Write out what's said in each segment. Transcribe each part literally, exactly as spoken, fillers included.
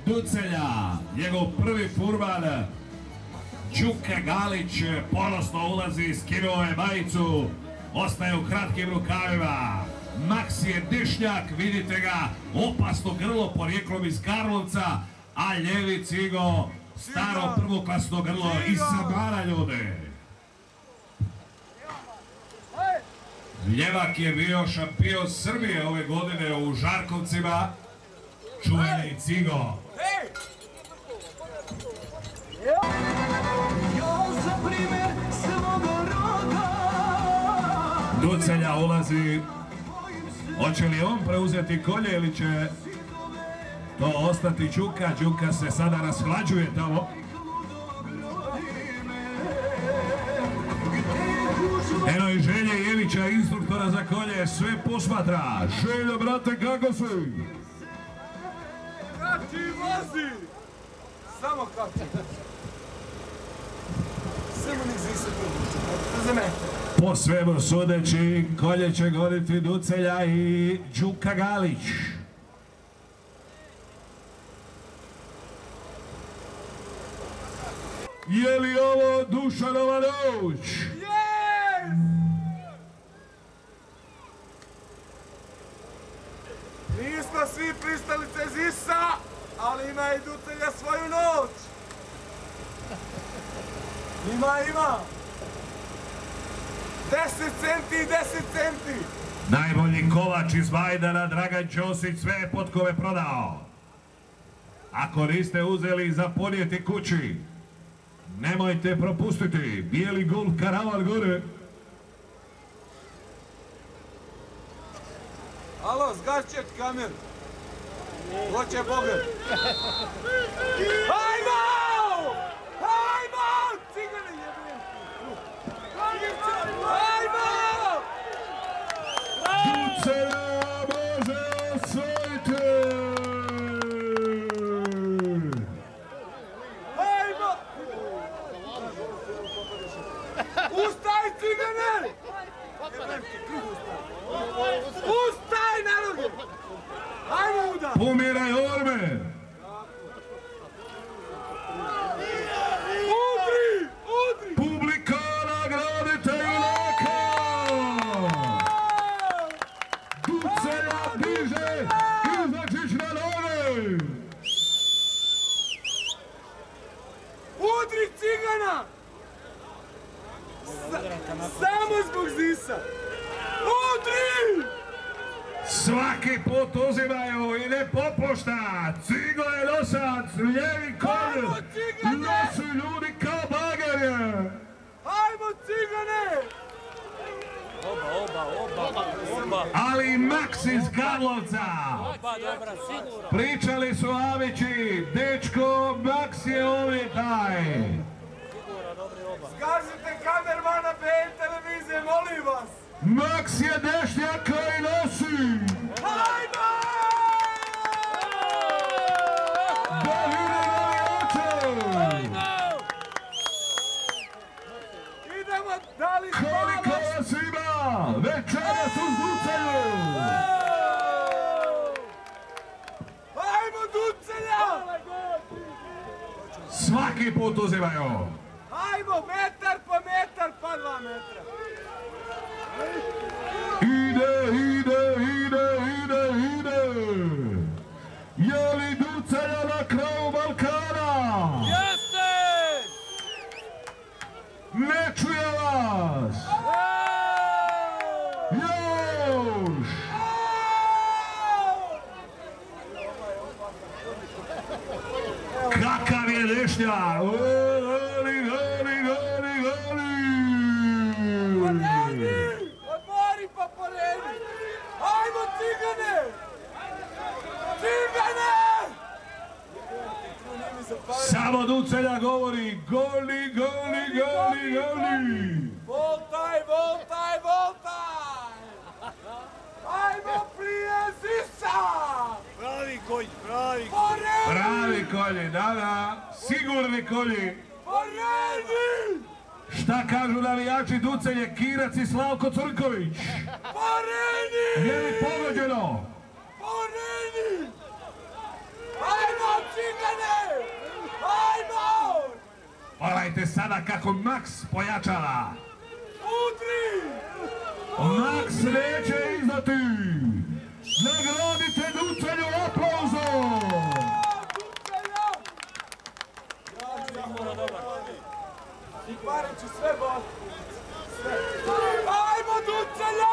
Ducelja, njegov prvi furman, Đuka Galić ponosno ulazi, skinuo je majicu, ostaje u kratkim rukavima. Maksije Dešnjak, vidite ga, opasno grlo porijeklom iz Karlovca, a ljevi Cigo, staro prvoklasno grlo iz Samara, ljude. Ljevak je bio šampion Srbije ove godine u Žarkovcima, čuveni Cigo. Ducelja ulazi, hoće li on preuzeti kolje ili će to ostati Đuka? Đuka se sada rashlađuje tamo. Eno i Želje Jevića, instruktora za kolje, sve posmatra. Željo, brate, kako si? Kači, vozi! Samo kači. Samo nek zi se tu, za mene. Po svemu sudeći, kolje će goniti Ducelja i Đuka Galić. Je li ovo Dušanova noć? Yes! Nismo svi pristalice Zisa, ali ima i Ducelja svoju noć. Ima, ima. Deset centi i deset centi. Najbolji kovač iz Vajdana, Dragan Ćosić, sve potkove prodao. Ako niste uzeli za ponijeti kući, nemojte propustiti. Bijeli gol karavan gore. Alo, zgašćet kamer. Hoće pogled. Hajmo! Hajmo! Cigane jebim. Hajmo! Ducelja može osvojiti! Hajmo! Ustaj, Cigane! Ustaj, naroge! Hajmo uda! Pomiraj orme! Udri! Udri! Publika nagradite junaka! Ducelja diže iznačić na noge! Udri, Cigana! Samo zbog Zisa! Udri! Svaki put uzimaju i ne popušta. Cigo je nosac, lijevi kolj. Nosu ljudi kao bagerje. Hajmo, Cigane! Oba, oba, oba, oba. Ali Maks iz Karlovca. Oba, dobra, sigurno. Pričali su Avići, dečko, Maks je ovdje taj. Sigurno, dobri oba. Skažite kamermana B N televizije, molim vas! Maks je Dešnjak koji nosi. Hajmo! Da vide navijače. Idemo, da li Koliko spavaš? vas ima? Večeras u Ducelju. Hajmo, Ducelja! Svaki put uzimaju. Hajmo, metar po metar, pa dva metra. Ide, ide, ide, ide, ide. Je li Ducelja na kraju Balkana? Jeste! Ne čuje vas. Još. Kakav je Dešnjak? Goli, goli, goli, goli. Poredi! Odmori pa poredi! Hajmo, Cigane! Cigane! Samo Ducelja govori goli, goli, goli, goli. Voltaj, voltaj, voltaj! Hajmo prije Zisa! Pravi konj, pravi konj. Poredi! Pravi kolji, da, da, sigurni kolji. Poredi! Šta kažu navijači Ducelje, Kirac i Slavko Crnković? Poredi! Je li pogođeno? Poredi! Hajmo, Cigane! Gledajte sada kako Max pojačava. Udri! Max neće izdati. Nagradite Ducelju aplauzom. Mariću sve boli. Ajmo Ducelja!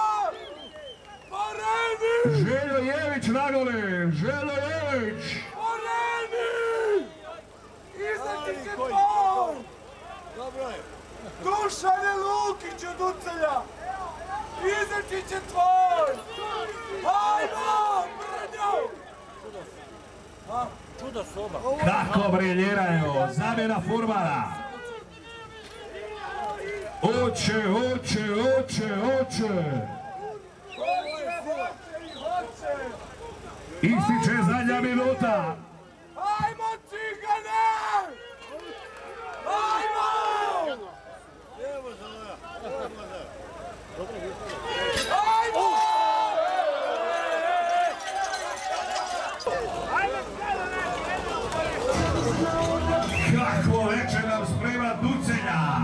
Poredi! Željo Jević na gole. Željo Jević. Poredi! Izdati će tvoj! Dobro je. Dušane Lukiću Ducelja! Izdati će tvoj! Ajmo! Brnjo! Čudo soba. Kako briljiraju. Zamjena fudbala. Oće, oće, oće, oće. Ističe zadnja minuta. Ajmo Cigane! Ajmo! Evo Zoja. Ajmo! Kako večer nam sprema Ducelja.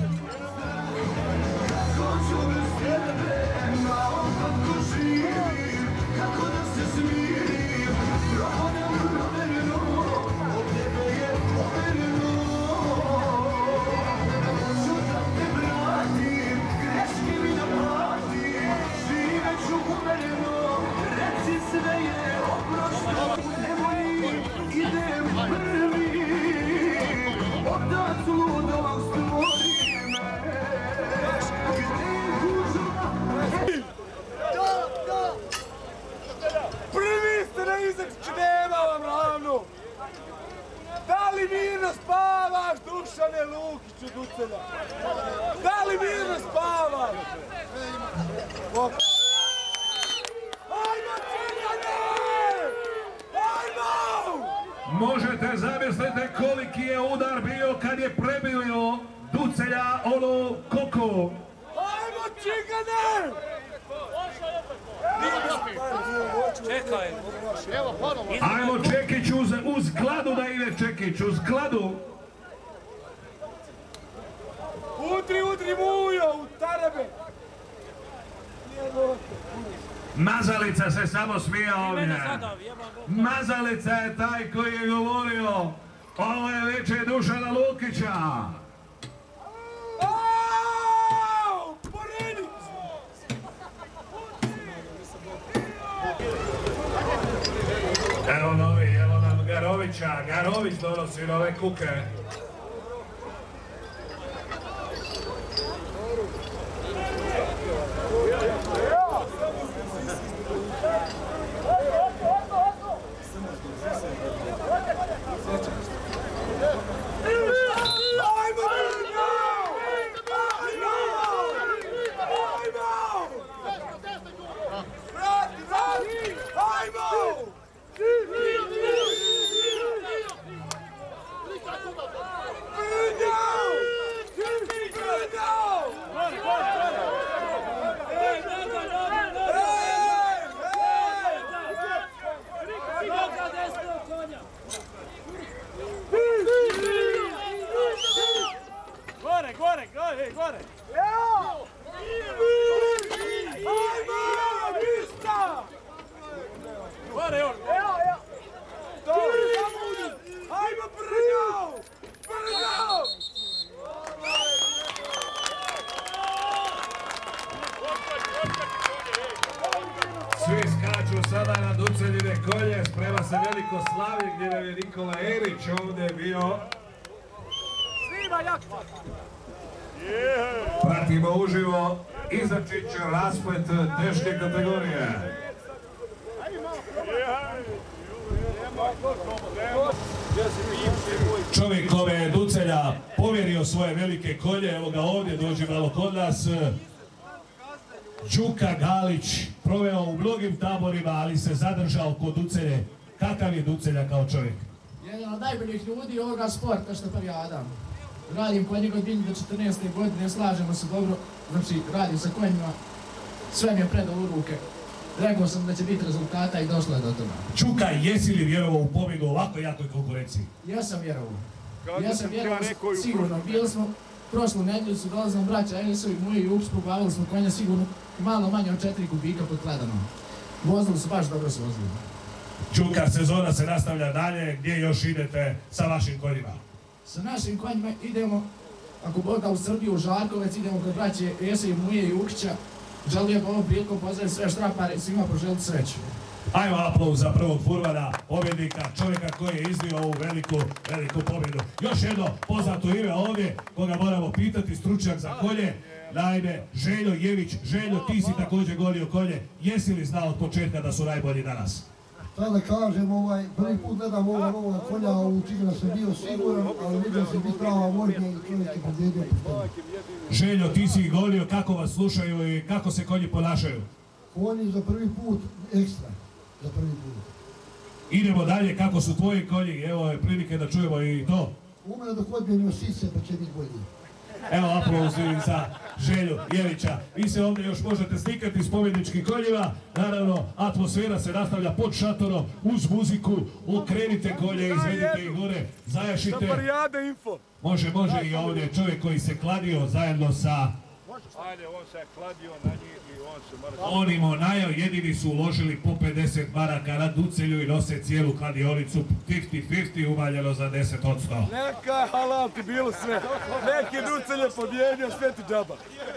Prvi ste na Izačiću, nema vam ravnu! Da li mirno spavaš, Dušane Lukiću Ducelja? Da li mirno spavaš? Ajmo Cigane! Ajmo! Možete zamisliti koliki je udar bio kad je prebio Ducelja ono koko. Ajmo Cigane! Čekaj. Evo ponovo. Ajmo Čekić uz, uz kladu da ide Čekić, uz kladu. Udri, udri Mujo, u tarebe! Mazalica se samo smije ovdje. Mene zadav, jebam Bog. Mazalica je taj koji je govorio ovo je veće Dušana Lukića. Au! Poredi! Evo novi, evo nam Garovića. Garović donosi nove kuke. Ajmo Brnjo! Ajmo! Ajmo! Vrati, vrati! Ajmo! Brnjo! Gore, gore, gore, gore. Evo! Ajmo! Ništa! Gore, još. Evo, evo! Dobro, samo udri! Ajmo Brnjo! Brnjo! Svi skaču sada na Duceljine kolje, sprema se veliko slavlje gdje nam je Nikola Erić ovdje bio. Svima jakva! Pratimo uživo Izačić rasplet teške kategorije. Čovjek kome je Ducelja povjerio svoje velike kolje, evo ga ovdje, dođe malo kod nas. Đuka Galić, proveo u mnogim taborima, ali se zadržao kod Ducelje. Kakav je Ducelja kao čovjek? Jedan od najboljih ljudi ovoga sporta što prvi Adam. Radim kod njega od dvije hiljade četrnaeste. godine, slažemo se dobro, znači radim sa konjima, sve mi je predao u ruke. Rekao sam da će biti rezultata i došlo je do toga. Đuka, jesi li vjerovao u pobjedu ovako jakoj konkurenciji? Ja sam vjerovao. Ja sam vjerovao sigurno, bili smo prošlu nedjelju su dolazili braća Elisovi moji i Ups, probavili smo konja sigurno malo manje od četiri kubika pod kladanom. Vozili su baš dobro se vozili. Čuka, sezona se nastavlja dalje, gdje još idete sa vašim konjima? Sa našim konjima idemo, ako Bog da, u Srbiju, u Žarkovec, idemo kod braće Ese i Muje i Ukića. Želim ovom prilikom pozdraviti sve štrapare i svima poželiti sreću. Ajmo aplauz za prvog furmana, pobjednika, čovjeka koji je izvio ovu veliku, veliku pobjedu. Još jedno poznato ime ovdje, koga moramo pitati, stručnjak za konje. Naime, Željo Jević. Željo, ti si također gonio konje. Jesi li znao od početka da su najbolji danas? Šta da kažem, ovaj, prvi put gledam ovog novoga konja, u Čigana sam bio siguran, ali vidio sam biti prava vožnja i čovjek je pobjedio. Željo, ti si ih gonio, kako vas slušaju i kako se konji ponašaju? Konji za prvi put ekstra, za prvi put. Idemo dalje, kako su tvoji konji, evo je prilike da čujemo i to. Umre dok odmijenimo sice, pa će biti bolji. Evo aplauz za Želju Jevića. Vi se ovdje još možete slikati s pobjedničkim konjima. Naravno, atmosfera se nastavlja pod šatorom, uz muziku. Okrenite konje, izvedite ih gore, zajašite. Može, može i ovdje čovjek koji se kladio zajedno sa... Ajde, on se kladio na njih i on se mora... Onim onajo, jedini su uložili po pedeset maraka na ducelju i nose cijelu kladionicu pedeset pedeset uvaljeno za deset odsto. Neka halal ti bilo sve. Neki ducelje pobjedio, sve ti džaba.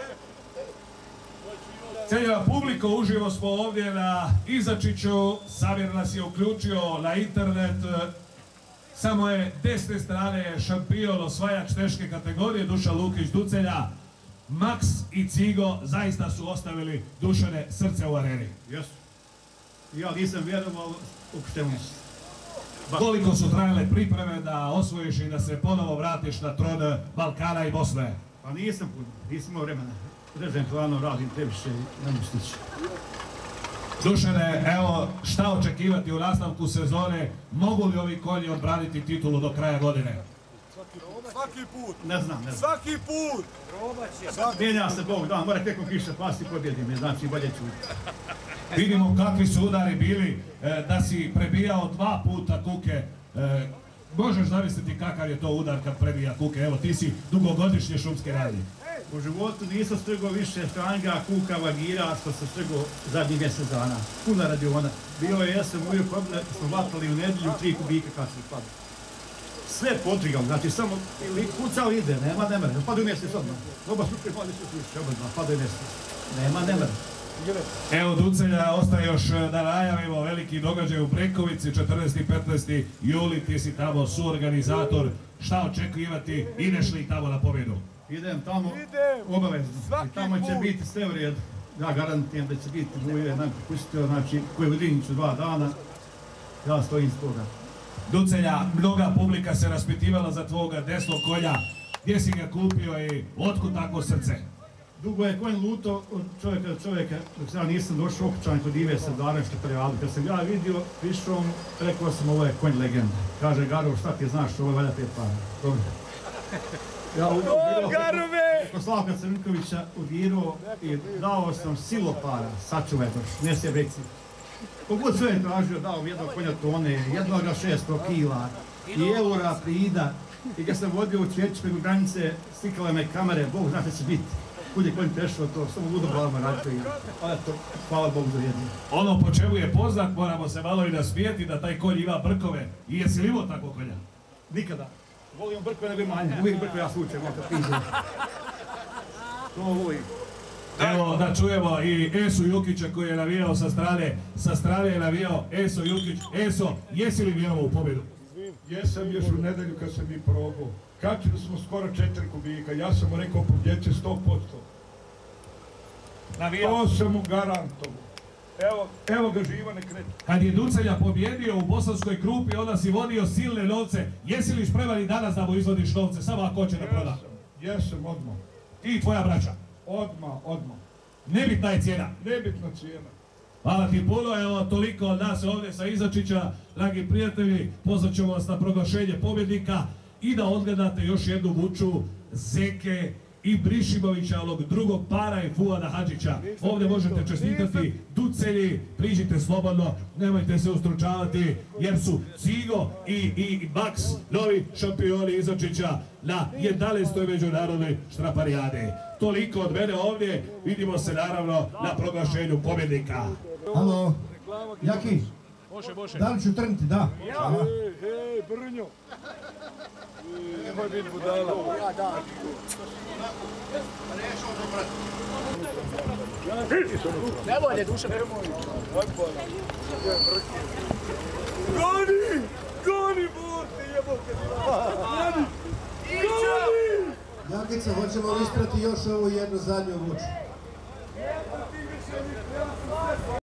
Cijenjena publiko, uživo smo ovdje na Izačiću. Samir nas je uključio na internet. Samo je desne strane šampion, osvajač teške kategorije, Dušan Lukić Ducelja. Maks i Cigo zaista su ostavili Dušane srce u areni. Jesu. Ja nisam vjerovao u poštenost. Koliko su trajale pripreme da osvojiš i da se ponovo vratiš na tron Balkana i Bosne? Pa nisam puno, nisam imao vremena. Režem plano radim previše i ne mogu stići. Dušane, evo šta očekivati u nastavku sezone? Mogu li ovi konji odbraniti titulu do kraja godine? Svaki put. Ne znam, ne znam. Svaki put. Mijenja se Bog, da, mora nekom kiše pasti i pobjedim je, znači bolje ću. Vidimo kakvi su udari bili, da si prebijao dva puta kuke. Možeš zamisliti kakav je to udar kad prebija kuke, evo ti si dugogodišnje šumske radnje. U životu nisam strgao više štanga, kuka, vagira, što sam strgao zadnjih mjesec dana. Puno radiona. Bilo je jesam uju kobne, smo vatali u nedjelju tri kubika kad se pada. Sve potrigao, znači samo kucao ide, nema nemere, pada u mjesec odmah. Oba slučaj pali su slučaj, oba dva, pada u mjesec. Nema nemere. Evo Ducelja, ostaje još da najavimo veliki događaj u Brekovici, četrnaesti i petnaesti juli, ti si tamo suorganizator. Šta očekivati, ideš li tamo na pobjedu? Idem tamo, obavezno. I tamo će biti sve u redu. Ja garantijem da će biti Vuje, nam pustio, znači, koji je u Driniću dva dana. Ja stojim s toga. Ducelja, mnoga publika se raspitivala za tvoga desnog konja. Gdje si ga kupio i otkud tako srce? Dugo je konj luto od čovjeka do čovjeka, dok ja nisam došao okućan kod Ive Srdarevića periodu. Kad sam ja vidio, prišao, rekao sam ovo je konj legenda. Kaže, Garo, šta ti znaš, ovo je valja pet para. Dobro. Ja udirao preko Slavka Crnkovića, udirao i dao sam silo para, sačuvaj to, ne se veci. Kogod sve je tražio, dao jednog konja tone, jednoga šesto kila i eura prida. I kad sam vodio u Cvjeć preko granice, slikale me kamere, Bog zna što će biti. Kud je konj prešao to, samo ludo glavama radio i eto, hvala Bogu za jedno. Ono po čemu je poznat, moramo se malo i nasmijeti da taj konj ima brkove. I jesi li imao tako konja? Nikada. Volim brkove nego i manje, uvijek brkove ja slučaj, malo kad pizem. To volim. Evo da čujemo i Esu Jukića koji je navijao sa strane, sa strane je navijao Eso Jukić. Eso, jesi li vjerovao u pobjedu? Jesam još u nedelju kad sam i probao. Kačili smo skoro četiri kubika, ja sam mu rekao pobjeće sto posto. Navijao? To sam mu garantovao. Evo, evo ga živa ne kreće. Kad je Ducelja pobjedio u Bosanskoj Krupi, onda si vodio silne novce. Jesi li spreman i danas da mu izvodiš novce, samo ako hoće da proda? Jesam, jesam odmah. Ti i tvoja braća? Odmah, odmah. Nebitna je cijena? Nebitna cijena. Hvala ti puno, evo toliko od nas ovdje sa Izačića. Dragi prijatelji, pozvat ćemo vas na proglašenje pobjednika i da odgledate još jednu vuču Zeke i Brišimovića, ovog drugog para i Fuada Hadžića. Ovdje možete čestitati Ducelji, priđite slobodno, nemojte se ustručavati jer su Cigo i, i Max novi šampioni iz Očića na jedanaestoj međunarodnoj štraparijade. Toliko od mene ovdje, vidimo se naravno na proglašenju pobjednika. Halo, Jaki, Može, može. da li ću trniti? Da. Hej, hej, Brnjo. Nemoj biti budala. Ne bolje, duše. Goni! Goni, burti, jebote! Goni! Goni! Jakica, hoćemo li isprati još ovu jednu zadnju vuču?